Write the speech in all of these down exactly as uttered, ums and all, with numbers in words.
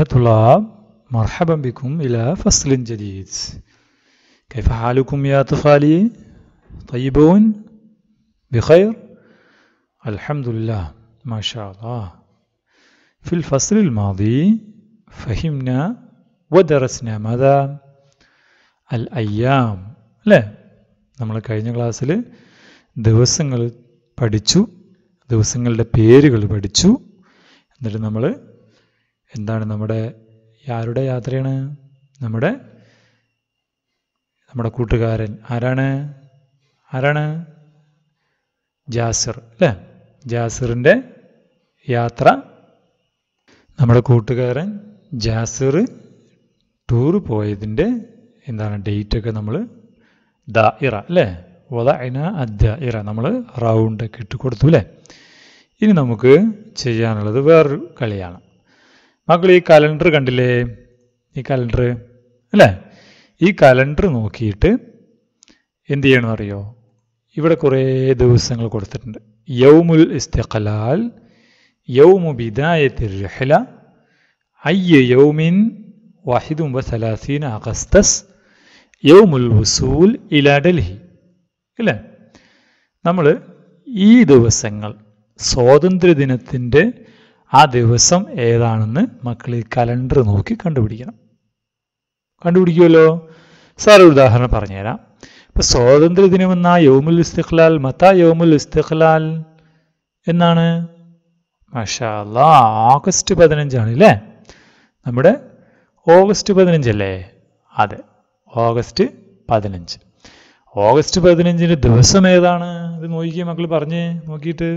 طلاب مرحبا بكم إلى فصل جديد. كيف حالكم يا أطفالي؟ طيبون؟ بخير؟ الحمد لله ما شاء الله. في الفصل الماضي فهمنا ودرسنا ماذا؟ الأيام. لا നമ്മൾ കഴിഞ്ഞ ക്ലാസ്സിൽ ദിവസങ്ങൾ പഠിച്ചു, ദിവസങ്ങളുടെ പേരുകൾ പഠിച്ചു. എന്നിട്ട് നമ്മൾ എന്താണ് നമ്മുടെ ആരുടെ യാത്രയാണ്? നമ്മുടെ നമ്മുടെ കൂട്ടുകാരൻ ആരാണ്? ആരാണ്? ജാസിർ അല്ലേ? ജാസിറിൻ്റെ യാത്ര. നമ്മുടെ കൂട്ടുകാരൻ ജാസിർ ടൂർ പോയതിൻ്റെ എന്താണ് ഡേറ്റൊക്കെ നമ്മൾ ദാഇറ അല്ലേ, വദഅന അദ്ദാഇറ നമ്മൾ റൗണ്ടൊക്കെ ഇട്ട് കൊടുത്തു അല്ലേ. ഇനി നമുക്ക് ചെയ്യാനുള്ളത് വേറൊരു കളിയാണ്. മക്കൾ ഈ കലണ്ടർ കണ്ടില്ലേ? ഈ കലണ്ടർ അല്ലേ, ഈ കലണ്ടർ നോക്കിയിട്ട് എന്ത് ചെയ്യണമെന്ന് അറിയോ? ഇവിടെ കുറേ ദിവസങ്ങൾ കൊടുത്തിട്ടുണ്ട്. യൗമുൽ ഇസ്തിഖ്ലാൽ, യൗമു ബിദായത്തിർ റിഹ്ല, അയ്യ യൗമിൻ വാഹിദും വസലാസീന അഗസ്തസ്, യൗമുൽ വുസൂൽ ഇലാ ഡൽഹി അല്ലേ. നമ്മൾ ഈ ദിവസങ്ങൾ സ്വാതന്ത്ര്യദിനത്തിൻ്റെ ആ ദിവസം ഏതാണെന്ന് മക്കൾ ഈ കലണ്ടർ നോക്കി കണ്ടുപിടിക്കണം. കണ്ടുപിടിക്കുമല്ലോ. സാർ ഒരു ഉദാഹരണം പറഞ്ഞുതരാം. ഇപ്പം സ്വാതന്ത്ര്യദിനം എന്ന യൗമുൽ ഇസ്തിഖ്ലാൽ, മത്താ യൗമുൽ ഇസ്തിഖ്ലാൽ എന്നാണ്? മാഷാ അല്ലാഹ്, ഓഗസ്റ്റ് പതിനഞ്ചാണ് അല്ലേ. നമ്മുടെ ഓഗസ്റ്റ് പതിനഞ്ചല്ലേ? അതെ, ഓഗസ്റ്റ് പതിനഞ്ച്. ഓഗസ്റ്റ് പതിനഞ്ചിന് ദിവസം ഏതാണ്? ഇത് നോക്കിയേ മക്കൾ, പറഞ്ഞ് നോക്കിയിട്ട്.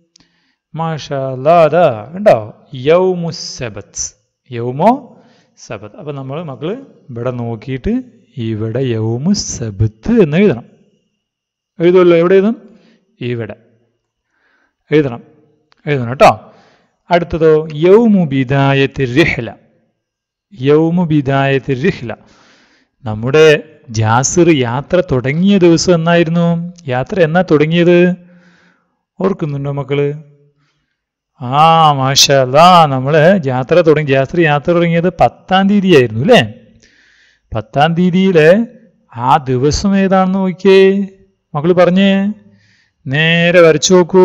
മാഷാ അല്ലാഹ്, അതാ ഉണ്ടോ? യൗമു സബത്ത്, യൗമോ സബത്ത്. അപ്പം നമ്മൾ മക്കൾ ഇവിടെ നോക്കിയിട്ട് ഇവിടെ യൗമു സബത്ത് എന്ന് എഴുതണം. എഴുതുമല്ലോ. എവിടെ എഴുതും? ഇവിടെ എഴുതണം, എഴുതണം കേട്ടോ. അടുത്തതോ യൗമു ബിദായത്തിർ റിഹ്ല, യൗമു ബിദായത്തിർ റിഹ്ല. നമ്മുടെ ജാസിർ യാത്ര തുടങ്ങിയ ദിവസം എന്നായിരുന്നു? യാത്ര എന്നാ തുടങ്ങിയത്? ഓർക്കുന്നുണ്ടോ മക്കള്? ആ മാഷാ അല്ലാഹ്, നമ്മള് യാത്ര തുടങ്ങി ജാസിർ യാത്ര തുടങ്ങിയത് പത്താം തീയതി ആയിരുന്നു അല്ലേ. പത്താം തീയതിയിലെ ആ ദിവസം ഏതാണെന്ന് നോക്കിയേ മക്കള്, പറഞ്ഞേ. നേരെ വരച്ചു നോക്കൂ.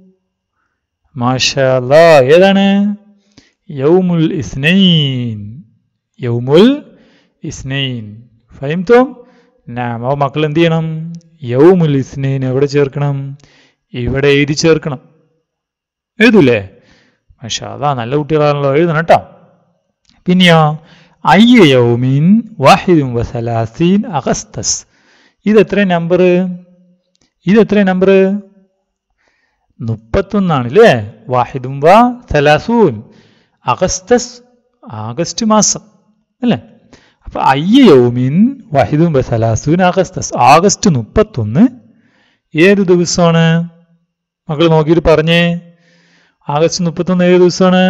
മാഷാ അല്ലാഹ്, ഏതാണ്? യൗമുൽ ഇസ്നൈൻ, യൗമുൽ ഇസ്നൈൻ. ഫഹിംതും? നാം. അപ്പോൾ മക്കൾ എന്ത് ചെയ്യണം? യൗമുൽ ഇസ്നൈൻ എവിടെ ചേർക്കണം? ഇവിടെ എഴുതി ചേർക്കണം. എഴുതൂലേ? മാഷാ അല്ലാഹ്, നല്ല കുട്ടികളാണല്ലോ, എഴുതണം കേട്ടോ. പിന്നെയോ അയ്യ യൗമിൻ വാഹിദും വസലാസീൻ അഗസ്തസ്. ഇതെത്ര നമ്പർ? ഇതെത്ര നമ്പർ? മുപ്പത്തൊന്നാണ് അല്ലേ. വാഹിദും വ സലാസൂൻ അഗസ്തസ്, ആഗസ്റ്റ് മാസം അല്ലേ. അപ്പൊ അയ്യ യൗമിൻ വാഹിദും വ സലാസൂൻ അഗസ്തസ്, ആഗസ്റ്റ് മുപ്പത്തൊന്ന് ഏത് ദിവസമാണ്? മക്കൾ നോക്കിയിട്ട് പറഞ്ഞേ. ആഗസ്റ്റ് മുപ്പത്തൊന്ന് ഏത് ദിവസമാണ്?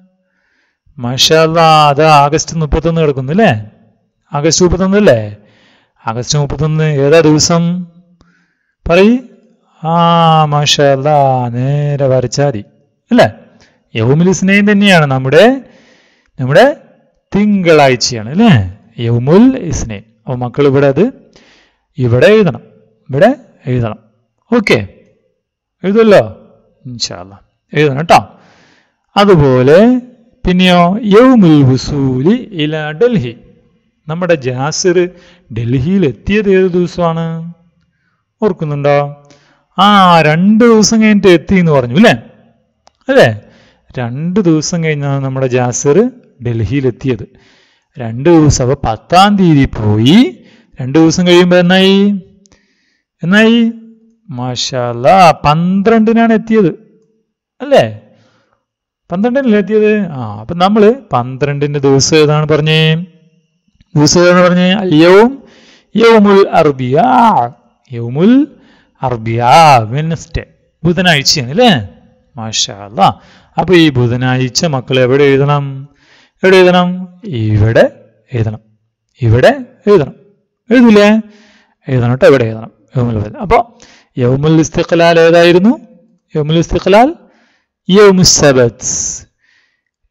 മാഷാ അല്ലാഹ്, അത് ആഗസ്റ്റ് മുപ്പത്തൊന്ന് കിടക്കുന്നു അല്ലേ. ആഗസ്റ്റ് മുപ്പത്തൊന്ന് അല്ലേ? ആഗസ്റ്റ് മുപ്പത്തൊന്ന് ഏതാ ദിവസം? പറയ്. ആ മാഷാ അല്ലാഹ്, നേരെ വരച്ചാൽ മതി അല്ലേ. യൗമുൽ ഇസ്നൈൻ തന്നെയാണ് നമ്മുടെ നമ്മുടെ തിങ്കളാഴ്ചയാണ് അല്ലേ, യൗമുൽ ഇസ്നൈൻ. അപ്പോൾ മക്കൾ ഇവിടെ അത് ഇവിടെ എഴുതണം, ഇവിടെ എഴുതണം. ഓക്കെ, എഴുതുമല്ലോ ഇൻഷാ അല്ലാഹ്, എഴുതണം കേട്ടോ. അതുപോലെ പിന്നെയോ യൗമുൽ വുസൂലി ഇലാ ഡൽഹി. നമ്മുടെ ജാസിർ ഡൽഹിയിൽ എത്തിയത് ഏത് ദിവസമാണ്? ഓർക്കുന്നുണ്ടോ? ആ രണ്ട് ദിവസം കഴിഞ്ഞിട്ട് എത്തി എന്ന് പറഞ്ഞു അല്ലേ. അല്ലേ, രണ്ട് ദിവസം കഴിഞ്ഞാണ് നമ്മുടെ ജാസിർ ഡൽഹിയിലെത്തിയത്. രണ്ട് ദിവസം. അപ്പോൾ പത്താം തീയതി പോയി, രണ്ട് ദിവസം കഴിയുമ്പോൾ എന്നായി? എന്നായി? മാഷാ അല്ലാഹ്, പന്ത്രണ്ടിനാണ് എത്തിയത് അല്ലേ. പന്ത്രണ്ടിനല്ലേ എത്തിയത്? ആ അപ്പം നമ്മൾ പന്ത്രണ്ടിൻ്റെ ദിവസം ഏതാണ് പറഞ്ഞേ? ദിവസം ഏതാണ് പറഞ്ഞേ? യൗം യൗമുൽ അർബിയാ, യൗമുൽ അർബിയാ, വെനസ്ഡേ, ബുധനാഴ്ചയാണ് അല്ലേ. മാഷാ അല്ലാഹ്. അപ്പൊ ഈ ബുധനാഴ്ച മക്കൾ എവിടെ എഴുതണം? എവിടെ എഴുതണം? ഇവിടെ എഴുതണം, ഇവിടെ എഴുതണം. എഴുതില്ലേ? എഴുതണം കേട്ടോ, ഇവിടെ എഴുതണം. യൗമുൽ അപ്പോൾ യൗമുൽ ഇസ്തിഖ്ലാൽ ഏതായിരുന്നു? യൗമുൽ ഇസ്തിഖ്ലാൽ യൗമുസ് സബത്ത്,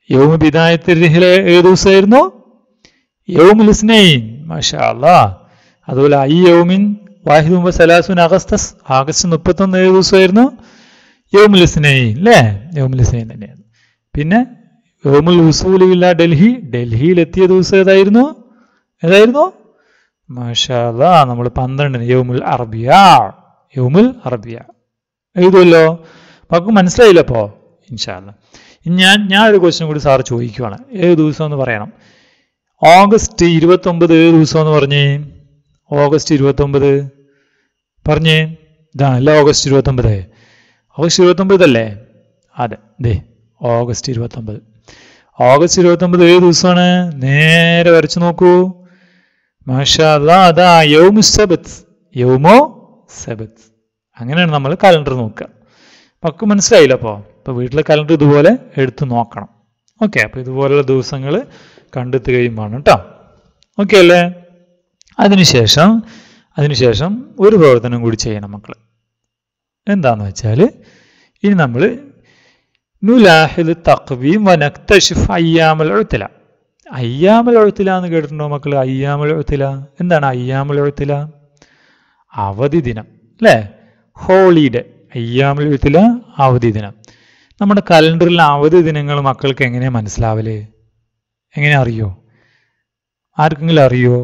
യൗമ ബിദായത്തിൽ റിഹ്ല ഏത് ദിവസമായിരുന്നു? യൗമുൽ ഇസ്നൈൻ. മാഷാ അല്ലാഹ്. അതുപോലെ ഐ യൗമിൻ വാഹിദും വസലാസുൻ അഗസ്തസ്, ആഗസ്റ്റ് മുപ്പത്തൊന്ന് ഏത് ദിവസമായിരുന്നു? യൗമുൽ ഇസ്നൈൻ അല്ലേ? യൗമുൽ ഇസ്നൈൻ തന്നെയാണ്. പിന്നെ യൗമുൽ ഉസൂലി ഇലാ ഡൽഹി, ഡൽഹിയിലെത്തിയ ദിവസം ഏതായിരുന്നു? ഏതായിരുന്നു? മാഷാ അല്ലാഹ്, നമ്മൾ പന്ത്രണ്ടിന് യൗമുൽ അറബിയ, യൗമുൽ അറബിയ എഴുതുമല്ലോ. നമുക്ക് മനസ്സിലായില്ലപ്പോ? ഇൻഷാ അല്ലാഹ്. ഞാൻ ഞാൻ ഒരു ക്വസ്റ്റ്യൻ കൂടി സാറ് ചോദിക്കുവാണ്. ഏത് ദിവസം എന്ന് പറയണം. ഓഗസ്റ്റ് ഇരുപത്തി ഒമ്പത് ഏത് ദിവസം എന്ന് പറഞ്ഞേ? ഓഗസ്റ്റ് ഇരുപത്തി ഒമ്പത് പറഞ്ഞേ. ഇതാണല്ലേ ഓഗസ്റ്റ് ഇരുപത്തി ഒമ്പത്. ഓഗസ്റ്റ് ഇരുപത്തി ഒമ്പതല്ലേ? അതെ, ദേ ഓഗസ്റ്റ് ഇരുപത്തി ഒമ്പത്. ഓഗസ്റ്റ് ഇരുപത്തി ഒമ്പത് ഏത് ദിവസമാണ്? നേരെ വരച്ചു നോക്കൂ. മാഷാ അല്ലാഹ്, അതാ യൗമു സബത്ത്, യൗമോ സബത്ത്. അങ്ങനെയാണ് നമ്മൾ കലണ്ടർ നോക്കുക. പക്ക് മനസ്സിലായില്ല? അപ്പോൾ ഇപ്പോൾ വീട്ടിലെ കലണ്ടർ ഇതുപോലെ എടുത്ത് നോക്കണം. ഓക്കെ, അപ്പോൾ ഇതുപോലുള്ള ദിവസങ്ങൾ കണ്ടെത്തുകയും വേണം കേട്ടോ. ഓക്കെ അല്ലേ? അതിനുശേഷം അതിനുശേഷം ഒരു പ്രവർത്തനം കൂടി ചെയ്യണം മക്കൾ. എന്താണെന്ന് വെച്ചാൽ ഇനി നമ്മൾ നുലാഹിദ് തഖ്വീം വനക്തശിഫ് അയ്യാമുൽ ഉത്ല. അയ്യാമുൽ ഉത്ല എന്ന് കേട്ടിട്ടുണ്ടോ മക്കൾ? അയ്യാമുൽ ഉത്ല എന്താണ്? അയ്യാമുൽ ഉത്ല അവധി ദിനം അല്ലേ? ഹോളിഡേ. അയ്യാമുൽ ഉത്ല അവധി ദിനം. നമ്മുടെ കലണ്ടറിലെ അവധി ദിനങ്ങൾ മക്കൾക്ക് എങ്ങനെയാണ് മനസ്സിലാവല്? എങ്ങനെ അറിയോ? ആർക്കെങ്കിലും അറിയോ?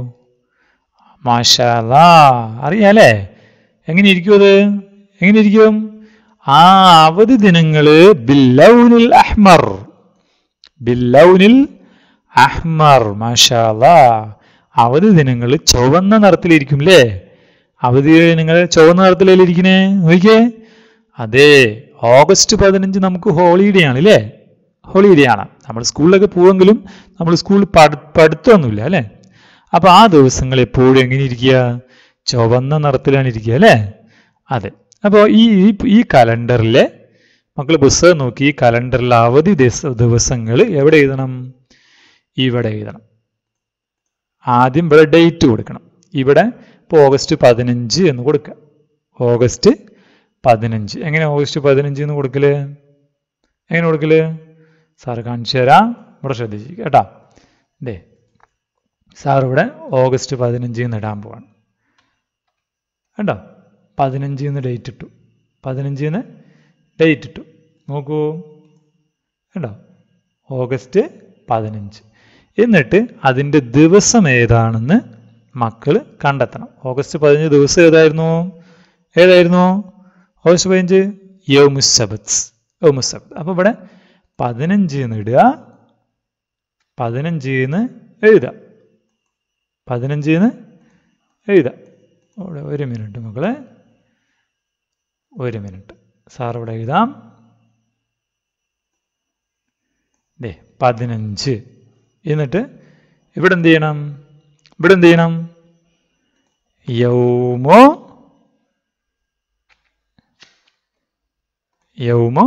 മാഷാ അല്ലാഹ്, അറിയാലേ? എങ്ങനെ ഇരിക്കും അത്? എങ്ങനെ ഇരിക്കും? ആ അവധി ദിനങ്ങള് ബില്ലൗനിൽ അഹ്മർ, ബില്ലൗനിൽ അഹ്മർ. മാഷാ അല്ലാഹ്, അവധി ദിനങ്ങൾ ചുവന്ന നിറത്തിലിരിക്കും അല്ലേ? അവധി ദിനങ്ങൾ ചുവന്ന നിറത്തിലല്ലേ ഇരിക്കണേ? നോക്കിയേ. അതെ, ഓഗസ്റ്റ് പതിനഞ്ച് നമുക്ക് ഹോളിഡേ ആണ് അല്ലേ? ഹോളിഡേ ആണ്. നമ്മൾ സ്കൂളിലൊക്കെ പോവെങ്കിലും നമ്മൾ സ്കൂളിൽ പഠി പഠിത്തമൊന്നുമില്ല അല്ലേ? അപ്പൊ ആ ദിവസങ്ങൾ എപ്പോഴും എങ്ങനെ ഇരിക്കുക? ചുവന്ന നിറത്തിലാണ് ഇരിക്കുക അല്ലേ? അതെ. അപ്പോൾ ഈ ഈ കലണ്ടറിലെ മക്കൾ പുസ്തകം നോക്കി ഈ കലണ്ടറിലെ അവധി ദിവസങ്ങൾ എവിടെ എഴുതണം? ഇവിടെ എഴുതണം. ആദ്യം ഇവിടെ ഡേറ്റ് കൊടുക്കണം. ഇവിടെ ഇപ്പോൾ ഓഗസ്റ്റ് പതിനഞ്ച് എന്ന് കൊടുക്കുക. ഓഗസ്റ്റ് പതിനഞ്ച്. എങ്ങനെ ഓഗസ്റ്റ് പതിനഞ്ച് എന്ന് കൊടുക്കല്? എങ്ങനെ കൊടുക്കല്? സാറ് കാണിച്ചു തരാം. ഇവിടെ ശ്രദ്ധിച്ചിരിക്കുക കേട്ടോ. ദേ സാർ ഇവിടെ ഓഗസ്റ്റ് പതിനഞ്ച് എന്ന് ഇടാൻ പോവാണ് കേട്ടോ. പതിനഞ്ച് എന്ന് ഡേറ്റ് ഇട്ടു. പതിനഞ്ചിന്ന് ഡേറ്റ് ഇട്ടു. നോക്കൂ കേട്ടോ, ഓഗസ്റ്റ് പതിനഞ്ച്. എന്നിട്ട് അതിൻ്റെ ദിവസം ഏതാണെന്ന് മക്കൾ കണ്ടെത്തണം. ഓഗസ്റ്റ് പതിനഞ്ച് ദിവസം ഏതായിരുന്നു? ഏതായിരുന്നു ഓഗസ്റ്റ് പതിനഞ്ച്? യൗമുസ്സബത്ത്, യൗമുസ്സബത്ത്. അപ്പോൾ ഇവിടെ പതിനഞ്ച് എന്ന് ഇടുക, പതിനഞ്ച് എന്ന് എഴുതുക, പതിനഞ്ച് എന്ന് എഴുതുക. അവിടെ ഒരു മിനിറ്റ് മക്കളെ, ഒരു മിനിറ്റ്. സാർ ഇവിടെ എഴുതാം. ദേ പതിനഞ്ച്. എന്നിട്ട് ഇവിടെ എന്ത് ചെയ്യണം? ഇവിടെ എന്ത് ചെയ്യണം? യൗമോ യൗമോ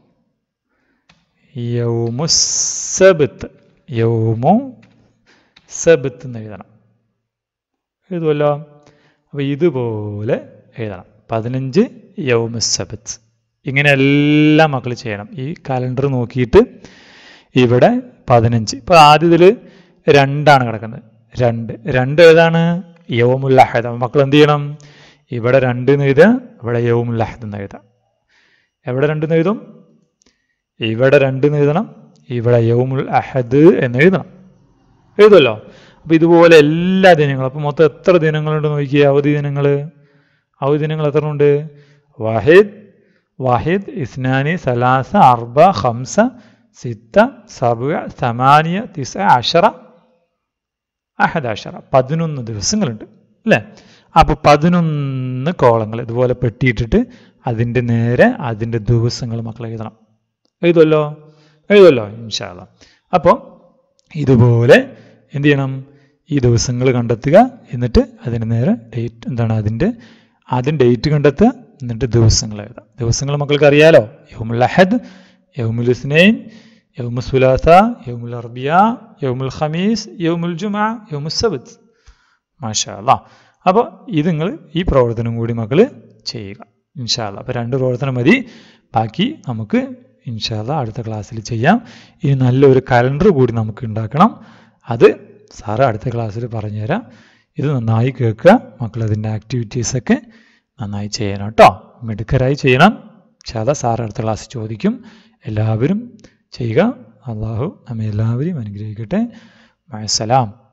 യൗമുസ്സബത്ത്, യൗമോ സബത്ത് എന്ന് എഴുതണം. എഴുതുമല്ലോ. അപ്പോൾ ഇതുപോലെ എഴുതണം. പതിനഞ്ച് യൗമുസ്സബത്ത്. ഇങ്ങനെ എല്ലാ മക്കൾ ചെയ്യണം. ഈ കലണ്ടർ നോക്കിയിട്ട് ഇവിടെ പതിനഞ്ച്. ഇപ്പോൾ ആദ്യത്തിൽ രണ്ടാണ് കിടക്കുന്നത്. രണ്ട് രണ്ട് ഏതാണ്? യൗമുൽ അഹദ്. മക്കൾ എന്ത് ചെയ്യണം? ഇവിടെ രണ്ട് എന്ന് എഴുതുക, ഇവിടെ യൗമുൽ അഹദ് എന്ന് എഴുതാം. എവിടെ രണ്ട് എന്ന് എഴുതും? ഇവിടെ രണ്ട് എന്ന് എഴുതണം, ഇവിടെ യൗമുൽ അഹദ് എന്ന് എഴുതണം. എഴുതുമല്ലോ. അപ്പോൾ ഇതുപോലെ എല്ലാ ദിനങ്ങളും. അപ്പോൾ മൊത്തം എത്ര ദിനങ്ങളുണ്ട് നോക്കിയേ? അവധി ദിനങ്ങൾ. അവധി ദിനങ്ങൾ എത്ര ഉണ്ട്? വാഹിദ്, വാഹിദ്, ഇസ്നാനി, സലാസ, അർബ, ഖംസ, സിത്ത, സബഅ, സമാനിയ, തിസ, അശറ, അഹദ് അശറ. പതിനൊന്ന് ദിവസങ്ങളുണ്ട് അല്ലേ? അപ്പോൾ പതിനൊന്ന് കോളങ്ങൾ ഇതുപോലെ പെട്ടിയിട്ടിട്ട് അതിൻ്റെ നേരെ അതിൻ്റെ ദിവസങ്ങൾ മക്കൾ എഴുതണം. എഴുതുമല്ലോ, എഴുതുമല്ലോ ഇൻഷാ അല്ലാഹ്. അപ്പോൾ ഇതുപോലെ എന്ത് ചെയ്യണം? ഈ ദിവസങ്ങൾ കണ്ടെത്തുക. എന്നിട്ട് അതിന് നേരെ ഡേറ്റ് എന്താണ് അതിൻ്റെ ആദ്യം ഡേറ്റ് കണ്ടെത്തുക, എന്നിട്ട് ദിവസങ്ങൾ എഴുതാം. ദിവസങ്ങൾ മക്കൾക്ക് അറിയാലോ. യൗമുൽ അഹദ്, യൗമുൽ ഇസ്നൈൻ, യൗമുൽ സുലാസ, യൗമുൽ അർബിയ, യൗമുൽ ഖമീസ്, യൗമുൽ ജുമഅ, യൗമുൽ സബത്ത്. മാഷാ അല്ലാഹ്. അപ്പോൾ ഇത് നിങ്ങൾ ഈ പ്രവർത്തനം കൂടി മക്കൾ ചെയ്യുക ഇൻഷാ അല്ലാഹ്. അപ്പോൾ രണ്ട് പ്രവർത്തനം മതി. ബാക്കി നമുക്ക് ഇൻഷാ അല്ലാഹ് അടുത്ത ക്ലാസ്സിൽ ചെയ്യാം. ഇനി നല്ലൊരു കലണ്ടർ കൂടി നമുക്ക് ഉണ്ടാക്കണം. അത് സാറ് അടുത്ത ക്ലാസ്സിൽ പറഞ്ഞുതരാം. ഇത് നന്നായി കേൾക്കുക മക്കൾ. അതിൻ്റെ ആക്ടിവിറ്റീസൊക്കെ നന്നായി ചെയ്യണം കേട്ടോ. മിടുക്കരായി ചെയ്യണം. ഇൻഷാ അല്ലാഹ് സാറ് അടുത്ത ക്ലാസ്സിൽ ചോദിക്കും. എല്ലാവരും ചെയ്യുക. അള്ളാഹു നമ്മെ എല്ലാവരെയും അനുഗ്രഹിക്കട്ടെ. മഅസ്സലാം.